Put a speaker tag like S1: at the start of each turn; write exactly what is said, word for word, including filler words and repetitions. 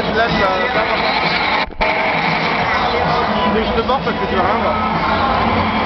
S1: je laisse. Euh, mais je te mords parce que tu vas rien voir.